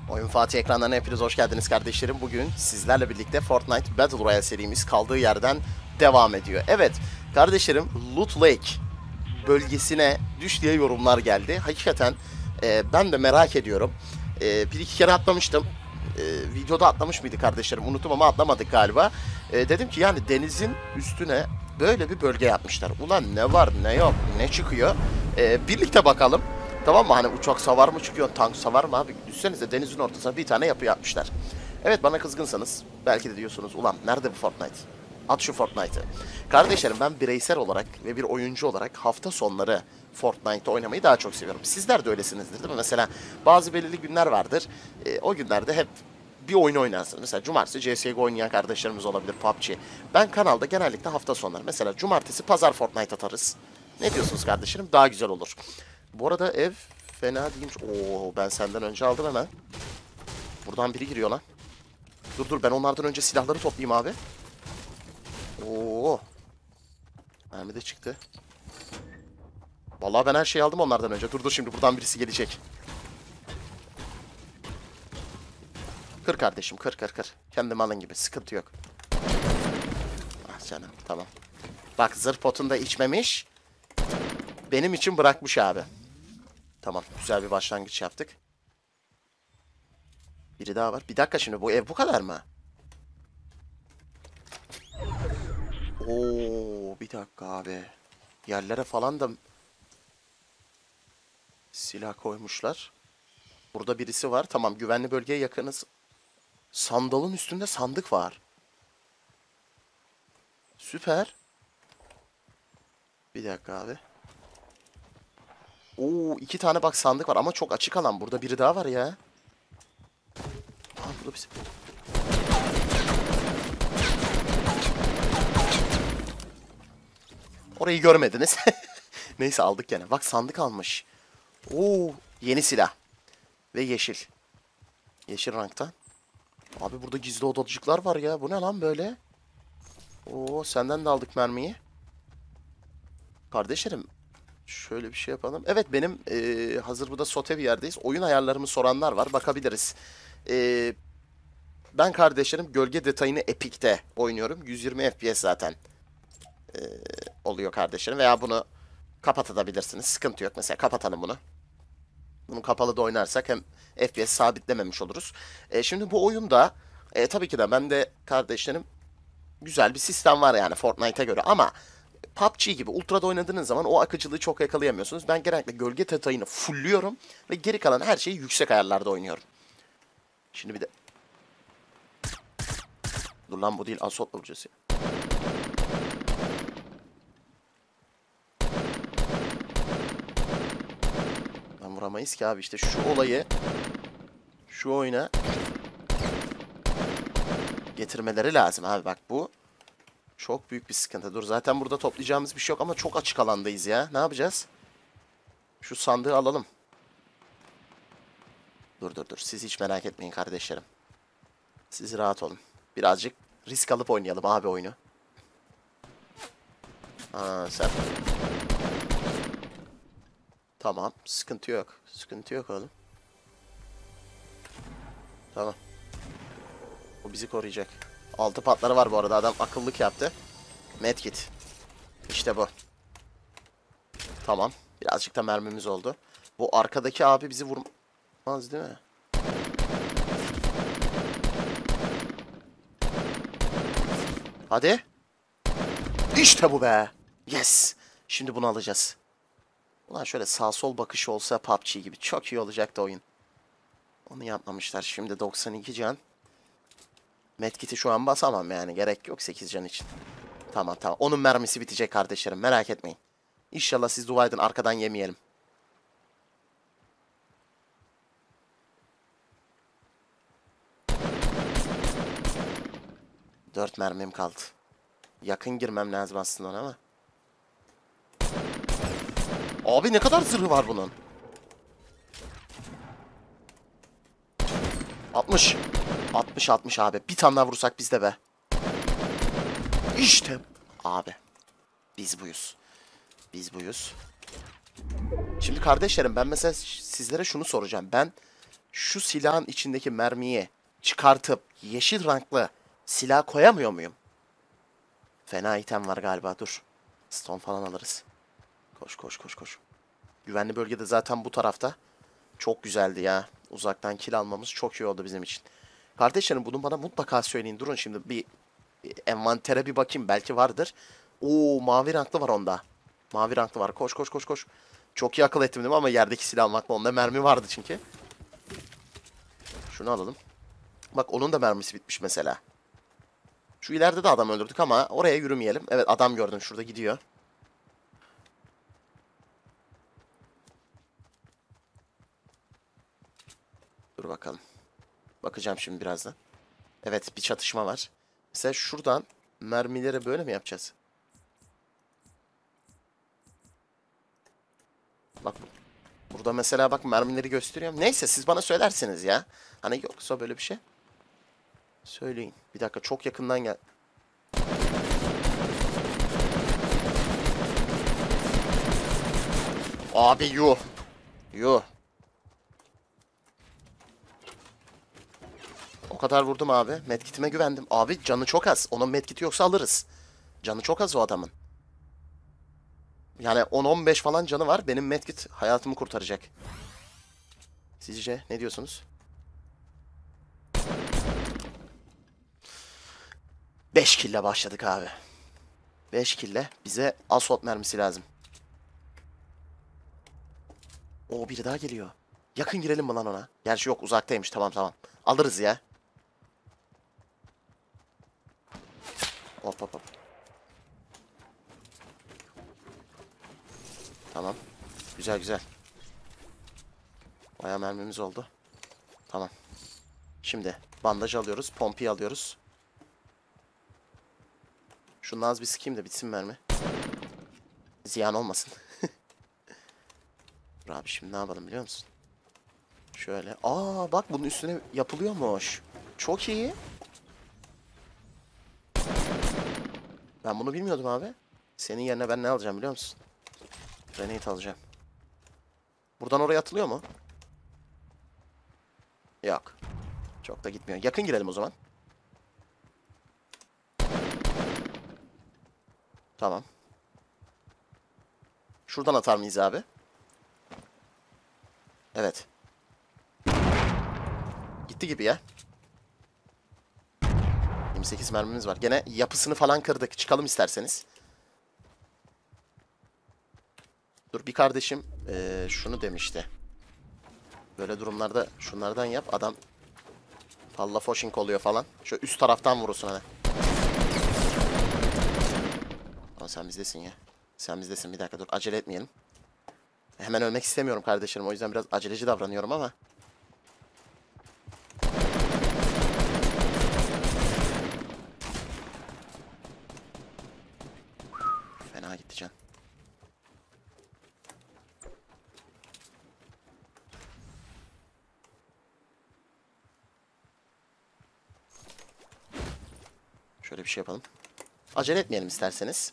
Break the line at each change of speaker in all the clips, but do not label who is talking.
Oyun Fatih ekranlarına hepiniz hoş geldiniz kardeşlerim. Bugün sizlerle birlikte Fortnite Battle Royale serimiz kaldığı yerden devam ediyor. Evet kardeşlerim, Loot Lake bölgesine düş diye yorumlar geldi. Hakikaten ben de merak ediyorum. Bir iki kere atlamıştım. Videoda atlamış mıydı kardeşlerim? Unuttum ama atlamadık galiba. Dedim ki yani denizin üstüne böyle bir bölge yapmışlar. Ulan ne var ne yok ne çıkıyor? Birlikte bakalım. Tamam mı? Hani uçak savar mı çıkıyor, tank savar mı abi? Düşsenize denizin ortasına bir tane yapı yapmışlar. Evet, bana kızgınsanız belki de diyorsunuz ulan nerede bu Fortnite? At şu Fortnite'ı. Kardeşlerim, ben bireysel olarak ve bir oyuncu olarak hafta sonları Fortnite oynamayı daha çok seviyorum. Sizler de öylesinizdir değil mi? Mesela bazı belirli günler vardır. O günlerde hep bir oyun oynarsınız. Mesela cumartesi CSGO oynayan kardeşlerimiz olabilir, PUBG. Ben kanalda genellikle hafta sonları. Mesela cumartesi, pazar Fortnite atarız. Ne diyorsunuz kardeşlerim? Daha güzel olur. Bu arada ev fena değilmiş. Oo, ben senden önce aldım hemen. Buradan biri giriyor lan. Dur ben onlardan önce silahları toplayayım abi. Oo. Mermi de çıktı. Vallahi ben her şeyi aldım onlardan önce. Dur şimdi buradan birisi gelecek. Kır kardeşim, kır. Kendim alın gibi, sıkıntı yok. Ah canım, tamam. Bak, zırh potunu da içmemiş. Benim için bırakmış abi. Tamam, güzel bir başlangıç yaptık. Biri daha var. Bir dakika, şimdi bu ev bu kadar mı? Oo, bir dakika abi. Yerlere falan da silah koymuşlar. Burada birisi var. Tamam, güvenli bölgeye yakınız. Sandalın üstünde sandık var. Süper. Bir dakika abi. Oo, iki tane bak sandık var ama çok açık alan. Burada biri daha var ya. Aa, burada bir... Orayı görmediniz. Neyse, aldık gene. Bak, sandık almış. Oo, yeni silah. Ve yeşil. Yeşil rankta. Abi burada gizli odacıklar var ya. Bu ne lan böyle? Oo, senden de aldık mermiyi. Kardeşlerim, şöyle bir şey yapalım. Evet, benim hazır burada sote bir yerdeyiz. Oyun ayarlarımı soranlar var. Bakabiliriz. Ben kardeşlerim gölge detayını Epic'te oynuyorum. 120 FPS zaten oluyor kardeşlerim. Veya bunu kapatabilirsiniz. Sıkıntı yok. Mesela kapatalım bunu. Bunu kapalı da oynarsak hem FPS sabitlememiş oluruz. Şimdi bu oyunda tabii ki de ben de kardeşlerim güzel bir sistem var yani Fortnite'a göre ama PUBG gibi Ultra'da oynadığınız zaman o akıcılığı çok yakalayamıyorsunuz. Ben genellikle gölge detayını fullüyorum ve geri kalan her şeyi yüksek ayarlarda oynuyorum. Şimdi bir de... Dur lan, bu değil, assault vuracağız ya. Ben vuramayız ki abi, işte şu olayı şu oyuna getirmeleri lazım abi, bak bu çok büyük bir sıkıntı. Dur, zaten burada toplayacağımız bir şey yok ama çok açık alandayız ya. Ne yapacağız? Şu sandığı alalım. Dur. Siz hiç merak etmeyin kardeşlerim. Siz rahat olun. Birazcık risk alıp oynayalım abi oyunu. Ha, sen. Tamam. Sıkıntı yok. Sıkıntı yok oğlum. Tamam. O bizi koruyacak. 6 patları var bu arada. Adam akıllık yaptı. Medkit. İşte bu. Tamam. Birazcık da mermimiz oldu. Bu arkadaki abi bizi vurmaz değil mi? Hadi. İşte bu be. Yes. Şimdi bunu alacağız. Ulan şöyle sağ sol bakışı olsa PUBG gibi çok iyi olacaktı oyun. Onu yapmamışlar. Şimdi 92 can. Medkit'i şu an basamam yani. Gerek yok 8 can için. Tamam. Onun mermisi bitecek kardeşlerim. Merak etmeyin. İnşallah siz dua edin, arkadan yemeyelim. Dört mermim kaldı. Yakın girmem lazım aslında ona ama. Abi ne kadar zırhı var bunun? 60. 60 abi. Bir tane daha vursak biz de be. İşte abi. Biz buyuz. Şimdi kardeşlerim, ben mesela sizlere şunu soracağım. Ben şu silahın içindeki mermiyi çıkartıp yeşil renkli silah koyamıyor muyum? Fena item var galiba, dur. Stone falan alırız. Koş koş koş koş. Güvenli bölgede zaten bu tarafta. Çok güzeldi ya. Uzaktan kill almamız çok iyi oldu bizim için. Kardeşlerim bunu bana mutlaka söyleyin. Durun şimdi bir envantere bir bakayım. Belki vardır. Oo, mavi renkli var onda. Mavi renkli var. Koş koş koş koş. Çok iyi akıl ettim değil mi? Ama yerdeki silah almakla, onda mermi vardı çünkü. Şunu alalım. Bak onun da mermisi bitmiş mesela. Şu ileride de adam öldürdük ama oraya yürümeyelim. Evet, adam gördüm şurada gidiyor. Dur bakalım. Bakacağım şimdi birazdan. Evet, bir çatışma var. Mesela şuradan mermileri böyle mi yapacağız? Bak burada mesela bak mermileri gösteriyorum. Neyse siz bana söylersiniz ya. Hani yoksa böyle bir şey. Söyleyin. Bir dakika, çok yakından gel. Abi yuh. Yuh. O kadar vurdum abi. Medkit'ime güvendim. Abi canı çok az. Onun medkiti yoksa alırız. Canı çok az o adamın. Yani 10-15 falan canı var. Benim medkit hayatımı kurtaracak. Sizce ne diyorsunuz? 5 kille başladık abi. 5 kille. Bize assault mermisi lazım. O biri daha geliyor. Yakın girelim mi lan ona? Gerçi yok, uzaktaymış. Tamam tamam. Alırız ya. Hop hop hop. Tamam. Güzel güzel. Bayağı mermimiz oldu. Tamam. Şimdi bandaj alıyoruz. Pompi alıyoruz. Şunu az bir sıkayım da bitsin mermi. Ziyan olmasın. Dur abi, şimdi ne yapalım biliyor musun? Şöyle. Aa bak, bunun üstüne yapılıyormuş. Çok iyi. Ben bunu bilmiyordum abi. Senin yerine ben ne alacağım biliyor musun? Grenade alacağım. Buradan oraya atılıyor mu? Yok. Çok da gitmiyor. Yakın girelim o zaman. Tamam. Şuradan atar mıyız abi? Evet. Gitti gibi ya. 28 mermimiz var. Gene yapısını falan kırdık. Çıkalım isterseniz. Dur, bir kardeşim şunu demişti. Böyle durumlarda şunlardan yap. Adam falla foshing oluyor falan. Şöyle üst taraftan vurursun hani. Ama sen bizdesin ya. Sen bizdesin. Bir dakika dur. Acele etmeyelim. Hemen ölmek istemiyorum kardeşlerim. O yüzden biraz aceleci davranıyorum ama. Fena gitti can. Şöyle bir şey yapalım. Acele etmeyelim isterseniz.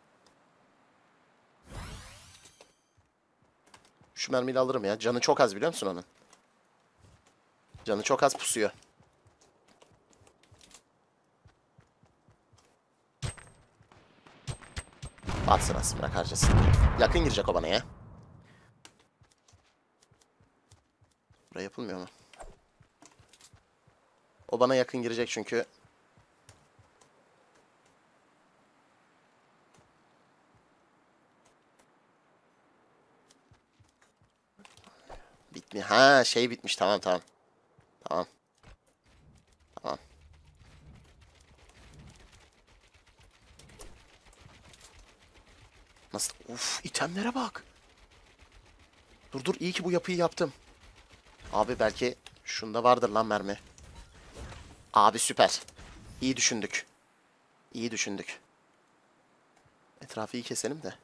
Şu mermiyle alırım ya. Canı çok az biliyor musun onun? Canı çok az pusuyor. Atsın atsın, bırak harcasın. Yakın girecek o bana ya. Buraya yapılmıyor mu? O bana yakın girecek çünkü. Bitmi. Ha, şey bitmiş. Tamam tamam. Tamam. Tamam. Nasıl? Uf, itemlere bak. Dur dur, iyi ki bu yapıyı yaptım. Abi belki şunda vardır lan mermi. Abi süper. İyi düşündük. İyi düşündük. Etrafı iyi keselim de.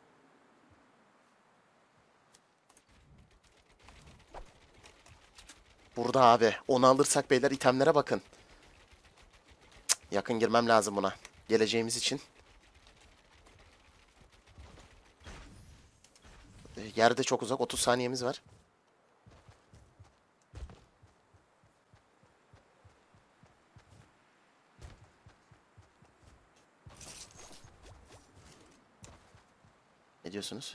Burada abi. Onu alırsak beyler, itemlere bakın. Cık, yakın girmem lazım buna. Geleceğimiz için. Yerde çok uzak. 30 saniyemiz var. gidiyorsunuz?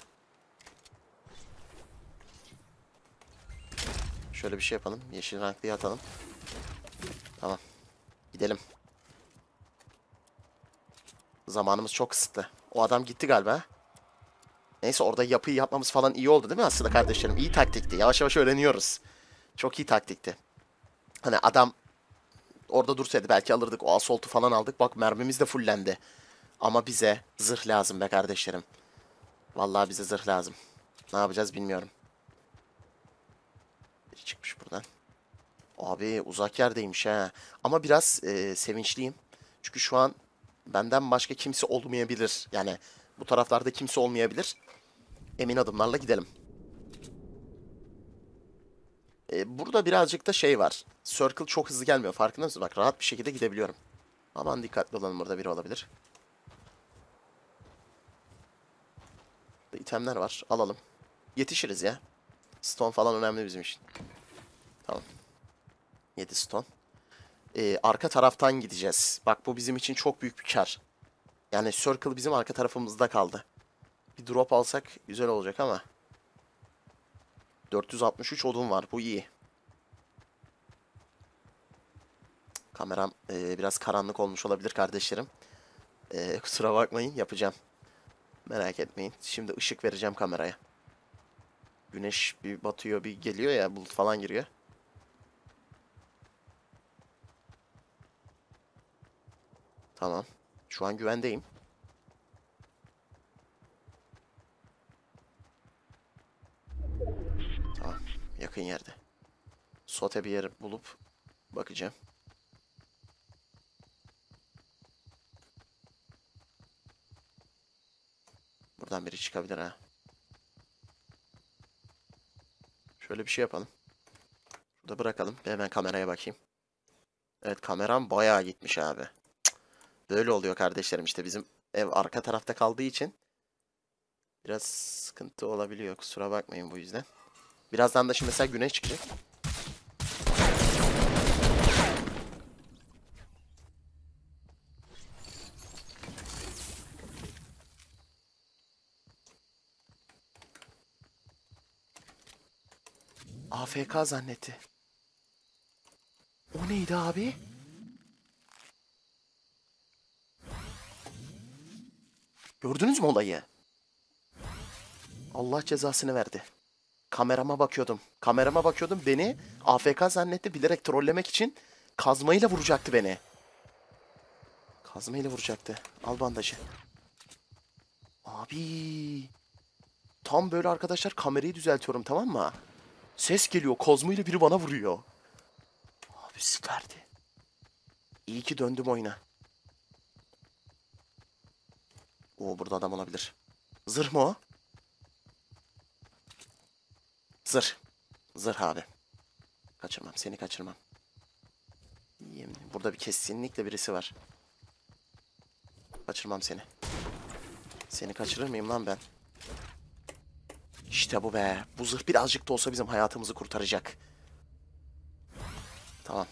Şöyle bir şey yapalım. Yeşil renkliyı atalım. Tamam. Gidelim. Zamanımız çok kısıtlı. O adam gitti galiba. Neyse orada yapıyı yapmamız falan iyi oldu değil mi aslında kardeşlerim? İyi taktikti. Yavaş yavaş öğreniyoruz. Çok iyi taktikti. Hani adam orada dursaydı belki alırdık. O assault'u falan aldık. Bak mermimiz de fullendi. Ama bize zırh lazım be kardeşlerim. Vallahi bize zırh lazım. Ne yapacağız bilmiyorum. Biri çıkmış buradan. Abi uzak yerdeymiş ha. Ama biraz sevinçliyim. Çünkü şu an benden başka kimse olmayabilir. Yani bu taraflarda kimse olmayabilir. Emin adımlarla gidelim. Burada birazcık da şey var. Circle çok hızlı gelmiyor. Farkında mısın? Bak rahat bir şekilde gidebiliyorum. Aman dikkatli olalım, burada biri olabilir. Burada itemler var. Alalım. Yetişiriz ya. Stone falan önemli bizim için. Tamam. 7 stone. Arka taraftan gideceğiz. Bak bu bizim için çok büyük bir kar. Yani Circle bizim arka tarafımızda kaldı. Bir drop alsak güzel olacak ama. 463 odun var. Bu iyi. Kameram biraz karanlık olmuş olabilir kardeşlerim. Kusura bakmayın, yapacağım. Merak etmeyin. Şimdi ışık vereceğim kameraya. Güneş bir batıyor bir geliyor ya, bulut falan giriyor. Tamam. Şu an güvendeyim. Tamam. Yakın yerde. Sote bir yer bulup bakacağım. Buradan biri çıkabilir ha. Şöyle bir şey yapalım. Burada bırakalım. Hemen kameraya bakayım. Evet, kameram bayağı gitmiş abi. Böyle oluyor kardeşlerim, işte bizim ev arka tarafta kaldığı için biraz sıkıntı olabiliyor. Kusura bakmayın bu yüzden. Birazdan da şimdi mesela güneş çıkacak. AFK zannetti. O neydi abi? Gördünüz mü olayı? Allah cezasını verdi. Kamerama bakıyordum. Kamerama bakıyordum. Beni AFK zannetti. Bilerek trollemek için kazmayla vuracaktı beni. Kazmayla vuracaktı. Al bandajı. Abi. Tam böyle arkadaşlar kamerayı düzeltiyorum, tamam mı? Ses geliyor. Kazmayla biri bana vuruyor. Abi süperdi. İyi ki döndüm oyuna. Oo, burada adam olabilir. Zırh mı o? Zırh. Zırh abi. Kaçırmam. Seni kaçırmam. Burada bir kesinlikle birisi var. Kaçırmam seni. Seni kaçırır mıyım lan ben? İşte bu be. Bu zırh birazcık da olsa bizim hayatımızı kurtaracak. Tamam.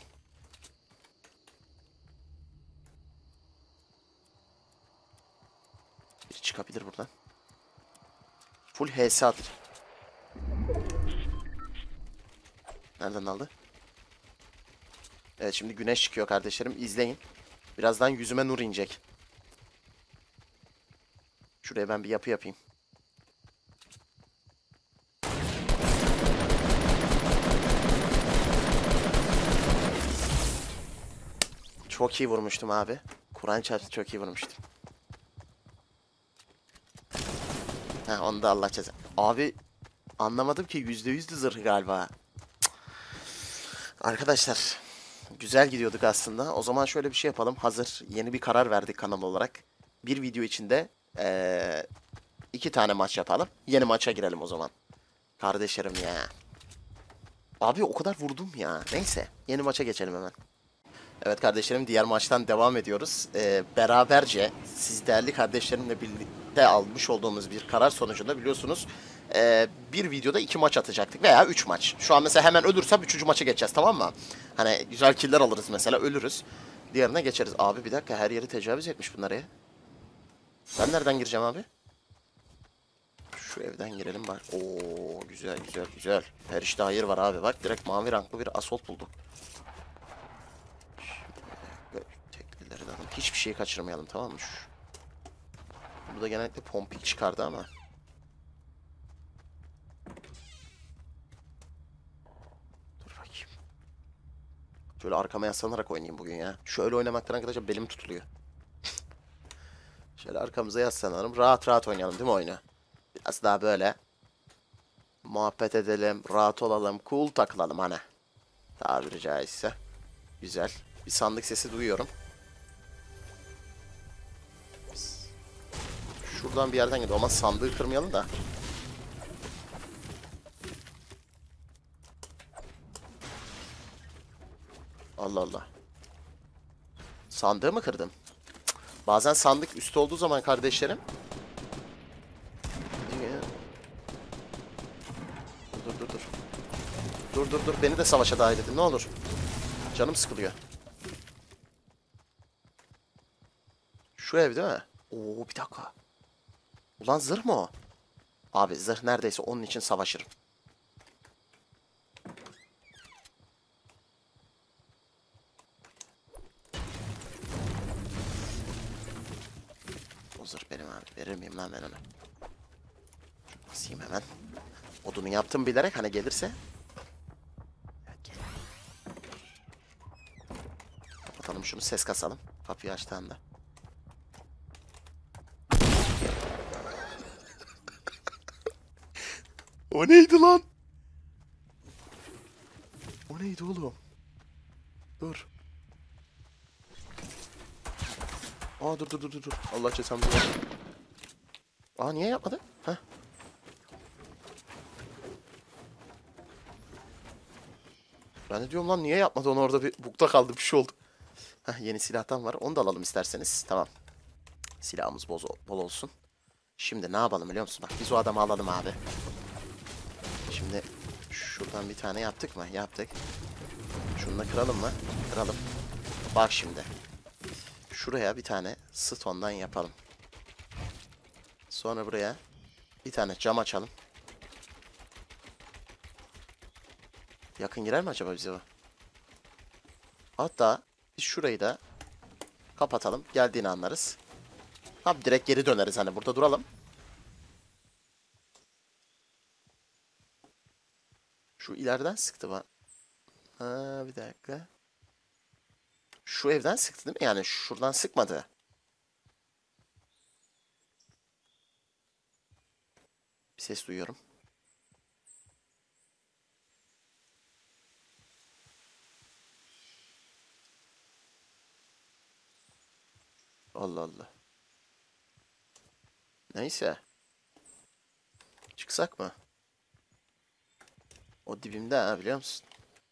Biri çıkabilir buradan. Full HS atır. Nereden aldı? Evet, şimdi güneş çıkıyor kardeşlerim. İzleyin. Birazdan yüzüme nur inecek. Şuraya ben bir yapı yapayım. Çok iyi vurmuştum abi. Kur'an çarptı, çok iyi vurmuştum. Ha, onu da Allah ceza. Abi anlamadım ki, %100'dü zırhı galiba. Cık. Arkadaşlar güzel gidiyorduk aslında. O zaman şöyle bir şey yapalım. Hazır yeni bir karar verdik kanal olarak. Bir video içinde 2 tane maç yapalım. Yeni maça girelim o zaman. Kardeşlerim ya. Abi o kadar vurdum ya. Neyse, yeni maça geçelim hemen. Evet kardeşlerim, diğer maçtan devam ediyoruz. Beraberce siz değerli kardeşlerimle birlikte almış olduğumuz bir karar sonucunda biliyorsunuz bir videoda 2 maç atacaktık veya 3 maç. Şu an mesela hemen ölürsem 3. maça geçeceğiz, tamam mı? Hani güzel killer alırız mesela, ölürüz. Diğerine geçeriz. Abi bir dakika, her yeri tecavüz etmiş bunlar ya. Ben nereden gireceğim abi? Şu evden girelim bak. Oo güzel güzel güzel. Her işte hayır var abi. Bak direkt mavi ranklı bir assault bulduk. Şimdi teklileri de alalım. Hiçbir şeyi kaçırmayalım, tamam mı? Bu da genellikle pompik çıkardı ama. Dur bakayım. Şöyle arkama yaslanarak oynayayım bugün ya. Şöyle oynamaktan arkadaşlar belim tutuluyor. Şöyle arkamıza yaslanalım. Rahat rahat oynayalım değil mi oyunu? Biraz daha böyle muhabbet edelim, rahat olalım, cool takılalım hani. Tabiri caizse. Güzel. Bir sandık sesi duyuyorum. Şuradan bir yerden gidiyor ama sandığı kırmayalım da. Allah Allah. Sandığı mı kırdım? Bazen sandık üstü olduğu zaman kardeşlerim. Dur dur dur. Dur dur dur. Beni de savaşa dahil edin ne olur. Canım sıkılıyor. Şu ev değil mi? Oo bir dakika. Ulan zırh mı o? Abi zırh neredeyse onun için savaşırım. O zırh benim abi. Verir miyim lan ben onu? Basayım hemen. Odunu yaptım bilerek hani gelirse. Evet, gel. Kapatalım şunu, ses kasalım. Kapıyı açtığında. O neydi lan? O neydi oğlum? Dur. Aa dur dur dur dur. Dur. Allah cezamı versin. Aa niye yapmadı? Heh. Ben de diyorum lan niye yapmadı onu, orada bir bukta kaldı, bir şey oldu. Heh, yeni silahtan var. Onu da alalım isterseniz. Tamam. Silahımız bol olsun. Şimdi ne yapalım biliyor musun? Bak biz o adamı alalım abi. Şimdi şuradan bir tane yaptık mı? Yaptık. Şunu da kıralım mı? Kıralım. Bak şimdi. Şuraya bir tane stone'dan yapalım. Sonra buraya bir tane cam açalım. Yakın girer mi acaba bize bu? Hatta biz şurayı da kapatalım. Geldiğini anlarız. Abi direkt geri döneriz hani, burada duralım. Şu ileriden sıktı bana. Ha bir dakika. Şu evden sıktı değil mi? Yani şuradan sıkmadı. Bir ses duyuyorum. Allah Allah. Neyse. Çıksak mı? O dibimde ha, biliyor musun?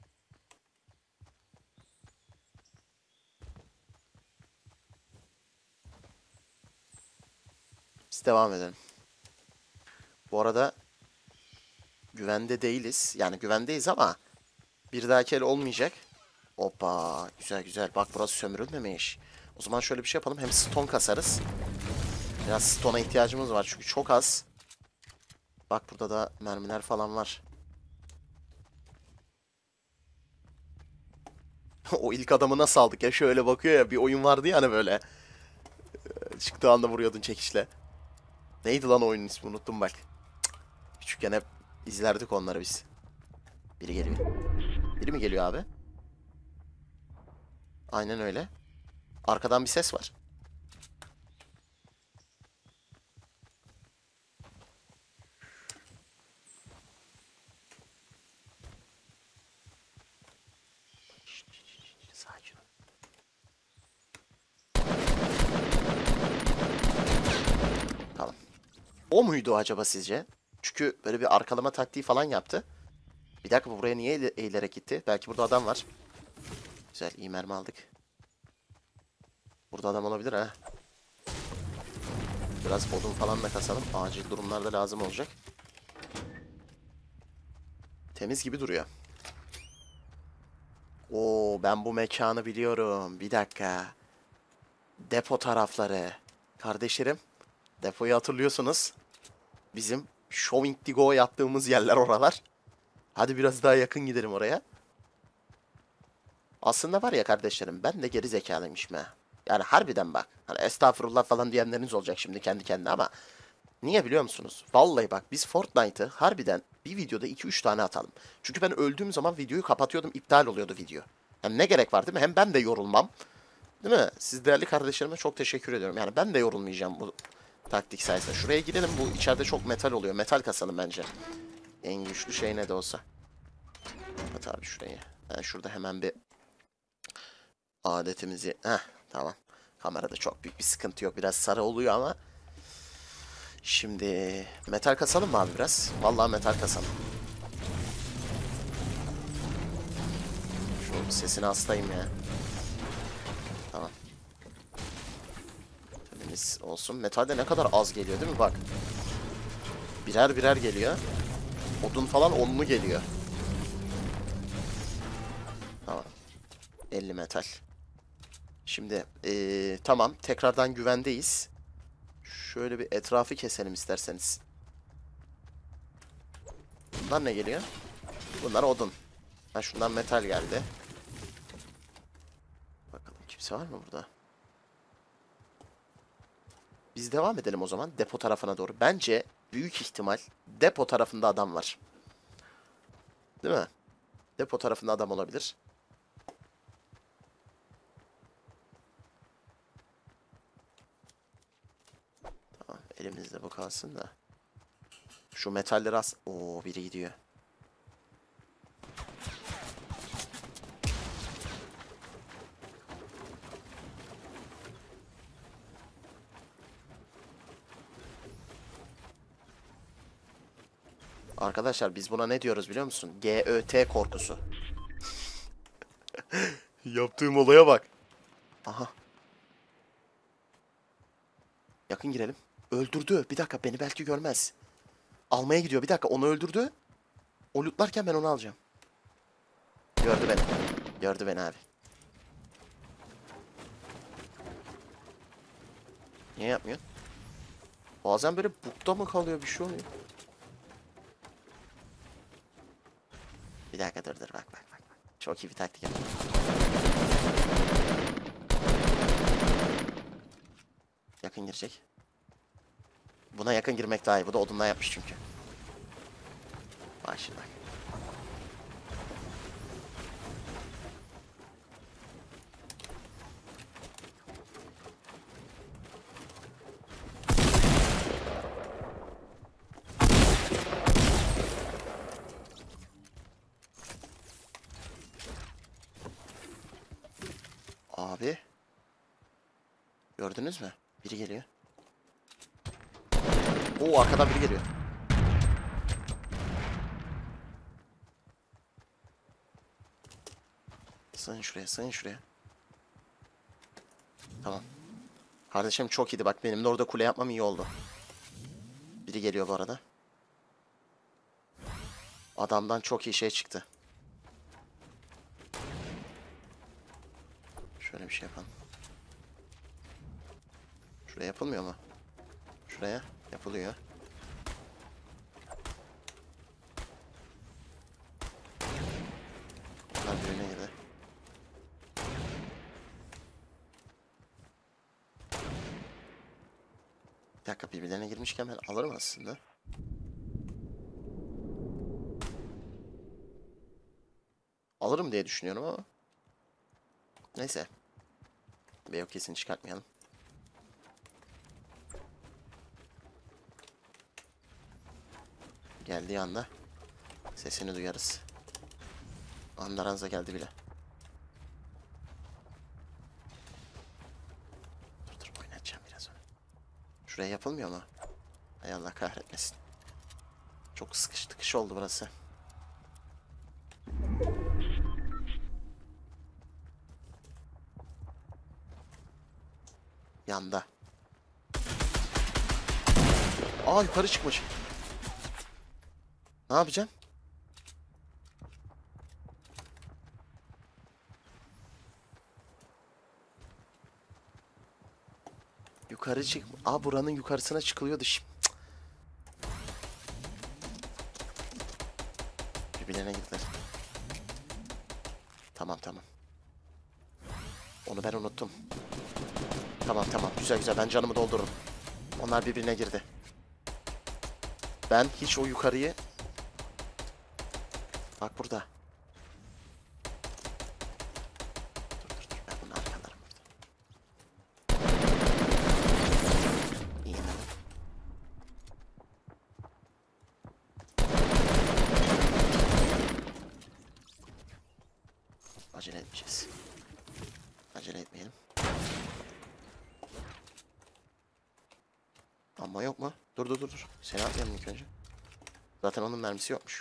Biz devam edelim. Bu arada güvende değiliz. Yani güvendeyiz ama bir dahaki el olmayacak. Hoppa. Güzel güzel. Bak burası sömürülmemiş. O zaman şöyle bir şey yapalım. Hem stone kasarız. Biraz stone'a ihtiyacımız var çünkü çok az. Bak burada da mermiler falan var. O ilk adamı nasıl aldık ya? Şöyle bakıyor ya. Bir oyun vardı ya hani böyle. Çıktığı anda vuruyordun çekişle. Neydi lan oyunun ismi, unuttum bak. Küçükken hep izlerdik onları biz. Biri geliyor. Biri mi geliyor abi? Aynen öyle. Arkadan bir ses var. Sakin ol. Tamam. O muydu acaba sizce? Çünkü böyle bir arkalama taktiği falan yaptı. Bir dakika, bu buraya niye eğilerek gitti? Belki burada adam var. Güzel, iyi mermi aldık. Burada adam olabilir ha. Biraz odun falan da kasalım. Acil durumlarda lazım olacak. Temiz gibi duruyor. Oo, ben bu mekanı biliyorum. Bir dakika. Depo tarafları. Kardeşlerim, depoyu hatırlıyorsunuz. Bizim Showing to go yaptığımız yerler oralar. Hadi biraz daha yakın gidelim oraya. Aslında var ya kardeşlerim, ben de geri zekalıymışım ha. Yani harbiden bak. Hani estağfurullah falan diyenleriniz olacak şimdi kendi kendine ama niye biliyor musunuz? Vallahi bak, biz Fortnite'ı harbiden bir videoda 2-3 tane atalım. Çünkü ben öldüğüm zaman videoyu kapatıyordum, iptal oluyordu video. Yani ne gerek var değil mi? Hem ben de yorulmam. Değil mi? Siz değerli kardeşlerime çok teşekkür ediyorum. Yani ben de yorulmayacağım bu taktik sayesinde. Şuraya gidelim, bu içeride çok metal oluyor. Metal kasalım bence. En güçlü şey ne de olsa. Kapat abi şurayı. Ben şurada hemen bir adetimizi... Heh, tamam. Kamerada çok büyük bir sıkıntı yok. Biraz sarı oluyor ama. Şimdi metal kasalım mı abi biraz? Vallahi metal kasalım. Şu sesini hastayım ya. Tamam. Temiz olsun. Metalde ne kadar az geliyor değil mi? Bak. Birer birer geliyor. Odun falan onlu geliyor. Tamam. 50 metal. Şimdi tamam. Tekrardan güvendeyiz. Şöyle bir etrafı keselim isterseniz. Bunlar ne geliyor? Bunlar odun. Ha, şundan metal geldi. Bakalım kimse var mı burada? Biz devam edelim o zaman depo tarafına doğru. Bence büyük ihtimal depo tarafında adam var. Değil mi? Depo tarafında adam olabilir. Tamam, elimizde bu kalsın da. Şu metalleri as... Oo, biri gidiyor. Arkadaşlar biz buna ne diyoruz biliyor musun? GÖT korkusu. Yaptığım olaya bak. Aha. Yakın girelim. Öldürdü. Bir dakika, beni belki görmez. Almaya gidiyor. Bir dakika, onu öldürdü. O lootlarken ben onu alacağım. Gördü beni. Gördü beni abi. Niye yapmıyor? Bazen böyle bukta mı kalıyor, bir şey oluyor. Bir dakika dur dur, bak. Çok iyi bir taktik yaptım. Yakın girecek. Buna yakın girmek daha iyi. Bu da odundan yapmış çünkü. Bak şimdi bak. Abi. Gördünüz mü? Biri geliyor. Oo, arkadan biri geliyor. Sığın şuraya, sığın şuraya. Tamam. Kardeşim çok iyiydi. Bak, benim de orada kule yapmam iyi oldu. Biri geliyor bu arada. Adamdan çok iyi şey çıktı. Şöyle bir şey yapalım. Şuraya yapılmıyor mu? Şuraya yapılıyor. Onlar birbirine girdi. Bir dakika, birbirlerine girmişken ben alırım aslında. Alırım diye düşünüyorum ama. Neyse. Beyok kesin çıkartmayalım. Geldiği anda sesini duyarız. Andaranza geldi bile. Dur oynatacağım biraz onu. Şuraya yapılmıyor mu? Hay Allah kahretmesin. Çok sıkış tıkış oldu burası. Yanda. Aa, yukarı çıkmış. Ne yapacağım? Yukarı çık. Aa, buranın yukarısına çıkılıyordu. Onu ben unuttum. Tamam tamam. Güzel güzel. Ben canımı doldururum. Onlar birbirine girdi. Ben hiç o yukarıyı... Bak burada. Dur dur dur. Ben bunu arkalarım burada. İyi mi? Acele etmeyeceğiz. Acele etmeyelim. Ama yok mu? Dur dur dur dur. Seni atmayalım ilk önce. Zaten onun mermisi yokmuş.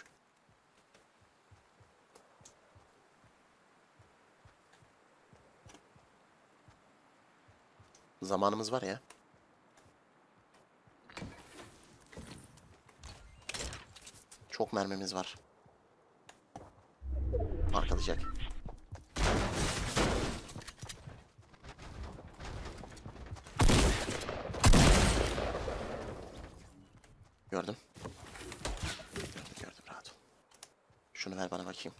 Zamanımız var ya. Çok mermimiz var. Arkalayacak. Gördüm. Gördüm rahat ol. Şunu ver bana bakayım.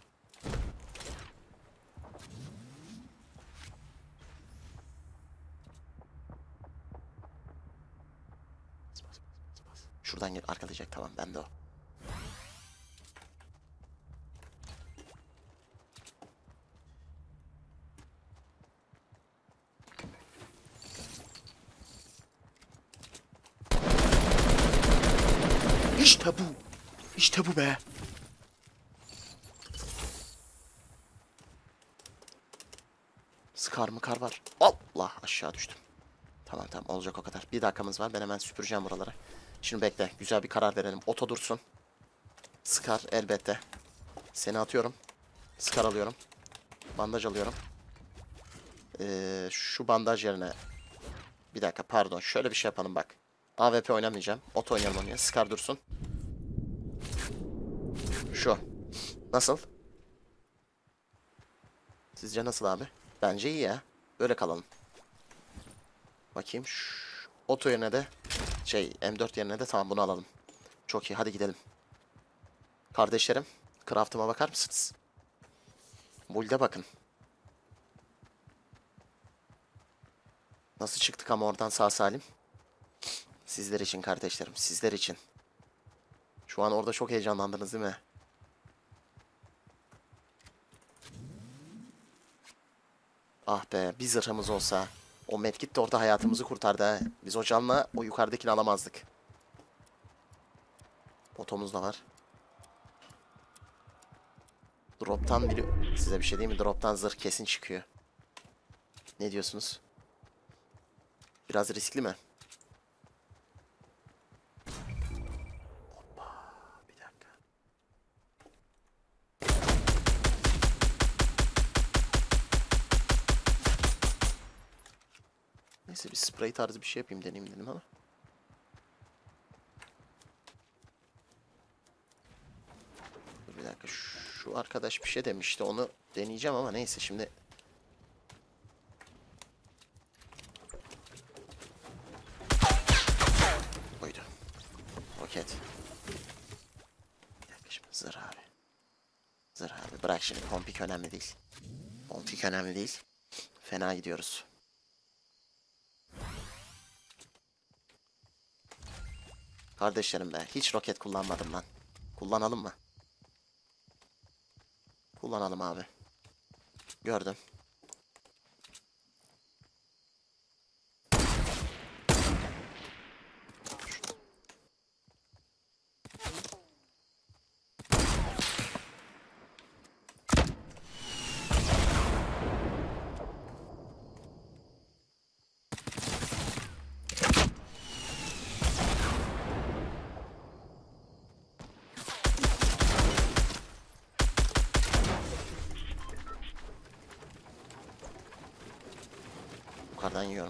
Bas, bas, bas, bas. Şuradan gel arkalayacak tamam ben de o. İşte bu. İşte bu be. Sıkar mı kar var. Allah aşağı düştüm. Tamam tamam olacak o kadar. Bir dakikamız var ben hemen süpüreceğim buraları. Şimdi bekle güzel bir karar verelim. Oto dursun. Sıkar elbette. Seni atıyorum. Sıkar alıyorum. Bandaj alıyorum. Şu bandaj yerine. Bir dakika pardon şöyle bir şey yapalım bak. AWP oynamayacağım. Oto oynayalım onu ya. Sıkar dursun. Şu. Nasıl? Sizce nasıl abi? Bence iyi ya. Böyle kalalım. Bakayım. Oto yerine de M4 yerine de tamam bunu alalım. Çok iyi hadi gidelim. Kardeşlerim craft'ıma bakar mısınız? Build'e bakın. Nasıl çıktık ama oradan sağ salim? Sizler için kardeşlerim sizler için. Şu an orada çok heyecanlandınız değil mi? Ah be bir zırhımız olsa. O medkit de orada hayatımızı kurtardı ha. Biz o canla o yukarıdakini alamazdık. Botomuz da var. Drop'tan biri... Size bir şey diyeyim mi? Drop'tan zırh kesin çıkıyor. Ne diyorsunuz? Biraz riskli mi? Hoppa. Bir dakika. Neyse bir spray tarzı bir şey yapayım deneyeyim dedim ama. Dur bir dakika şu arkadaş bir şey demişti onu deneyeceğim ama neyse şimdi. Buydu. Roket. Bir dakika şimdi zırh abi. Zırh abi bırak şimdi pompik önemli değil. Pompik önemli değil. Fena gidiyoruz. Kardeşlerim be hiç roket kullanmadım lan. Kullanalım mı? Kullanalım abi. Gördüm. Yukarıdan yiyorum.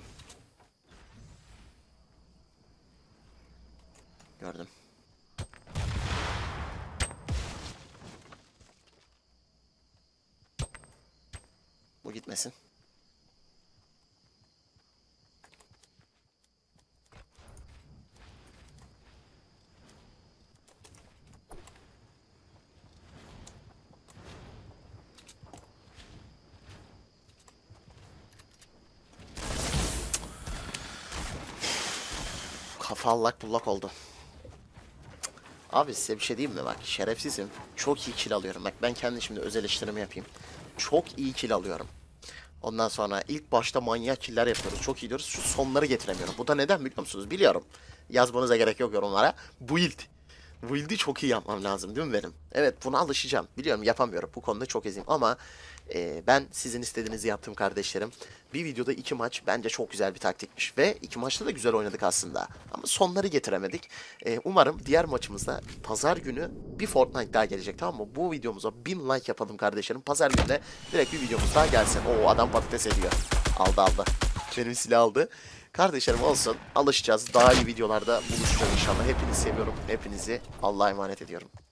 Gördüm. Bu gitmesin. Kafa allak bullak oldu. Abi size bir şey diyeyim mi bak, şerefsizim. Çok iyi kill alıyorum. Bak ben kendi şimdi öz eleştirimi yapayım. Çok iyi kill alıyorum. Ondan sonra ilk başta manyak killer yapıyoruz. Çok iyi diyoruz. Şu sonları getiremiyorum. Bu da neden biliyor musunuz? Biliyorum. Yazmanıza gerek yok yorumlara. Build. Build'i çok iyi yapmam lazım değil mi benim? Evet, buna alışacağım. Biliyorum yapamıyorum. Bu konuda çok eziyim ama ben sizin istediğinizi yaptım kardeşlerim. Bir videoda 2 maç bence çok güzel bir taktikmiş. Ve 2 maçta da güzel oynadık aslında. Ama sonları getiremedik. Umarım diğer maçımızda pazar günü bir Fortnite daha gelecek, tamam mı? Bu videomuza 1000 like yapalım kardeşlerim. Pazar günü de direkt bir videomuz daha gelsin. Oo, adam patates ediyor. Aldı aldı. Benim silah aldı. Kardeşlerim olsun. Alışacağız. Daha iyi videolarda buluşacağız inşallah. Hepinizi seviyorum. Hepinizi Allah'a emanet ediyorum.